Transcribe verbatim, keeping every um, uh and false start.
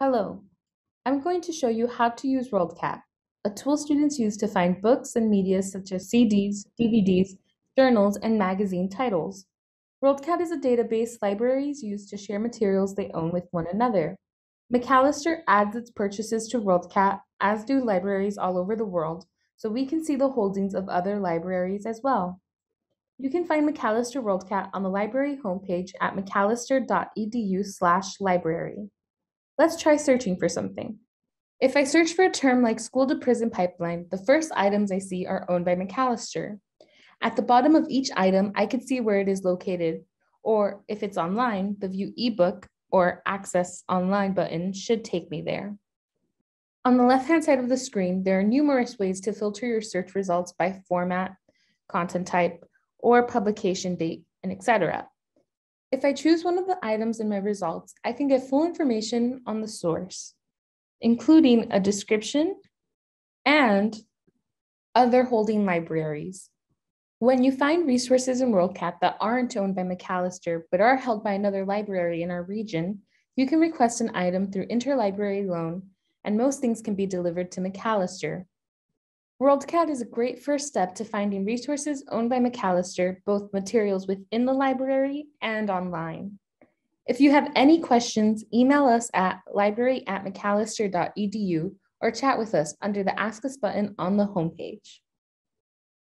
Hello, I'm going to show you how to use WorldCat, a tool students use to find books and media such as C Ds, D V Ds, journals, and magazine titles. WorldCat is a database libraries use to share materials they own with one another. Macalester adds its purchases to WorldCat, as do libraries all over the world, so we can see the holdings of other libraries as well. You can find Macalester WorldCat on the library homepage at macalester dot e d u slash library. Let's try searching for something. If I search for a term like school to prison pipeline, the first items I see are owned by Macalester. At the bottom of each item, I can see where it is located, or if it's online, the view ebook or access online button should take me there. On the left-hand side of the screen, there are numerous ways to filter your search results by format, content type, or publication date, and et cetera. If I choose one of the items in my results, I can get full information on the source, including a description and other holding libraries. When you find resources in WorldCat that aren't owned by Macalester but are held by another library in our region, you can request an item through interlibrary loan, and most things can be delivered to Macalester. WorldCat is a great first step to finding resources owned by Macalester, both materials within the library and online. If you have any questions, email us at library at macalester dot e d u or chat with us under the Ask Us button on the homepage.